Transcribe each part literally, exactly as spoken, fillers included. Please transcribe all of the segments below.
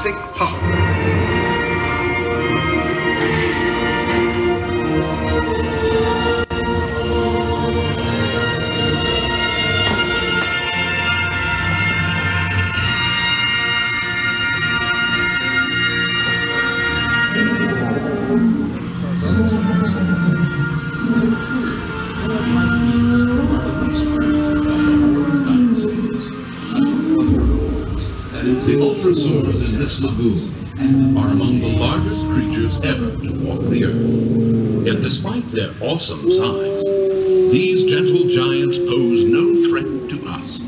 Jurassic Park. The ultrasaurs in this lagoon are among the largest creatures ever to walk the earth. Yet despite their awesome size, these gentle giants pose no threat to us.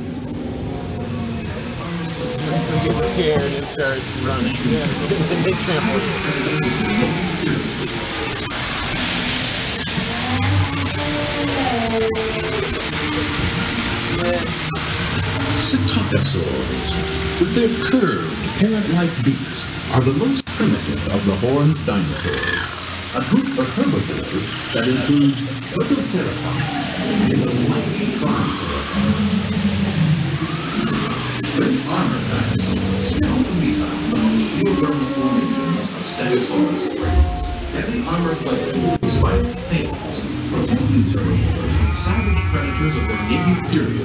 They get scared and start running. Yeah, they trample. Cetacosaurs, with their curved, parrot-like beaks, are the most primitive of the horned dinosaurs. A group of herbivores that includes Lepidopteropods and the mighty Brontosaurus. With armored dinosaurs can often be found among the geothermal formations of Stegosaurus springs. Heavy armor-plated spiked tails protect these herbivores from savage predators of their native period.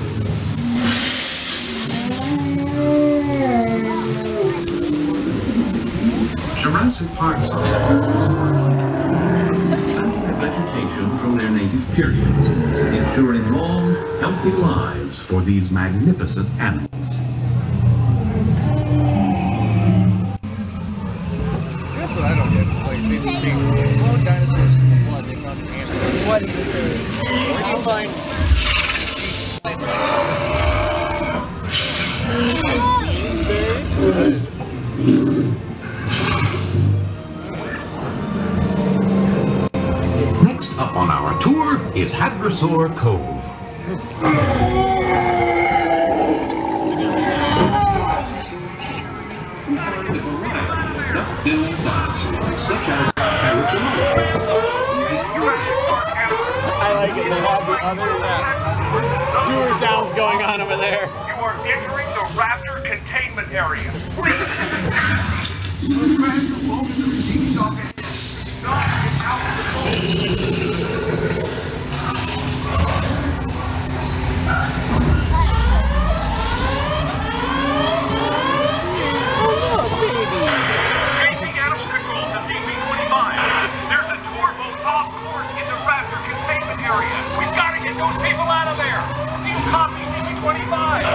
Jurassic Park scientists cutting the vegetation from their native periods, ensuring long, healthy lives for these magnificent animals. That's what I don't get. Like, these big clone dinosaurs from the flood, they found an animal. What is this? Where do you find deceased plant Next up on our tour is Hadrosaur Cove. Such as I like it. They have the other uh, tour sounds going on over there. You are entering the raptor containment area. Please. Grab your phone to the receiving dock. Not get out of the phone. Changing animal control to D P twenty-five. There's a tour boat off course in the raptor containment area. We've got to get those people out of there. Do you copy D P twenty-five?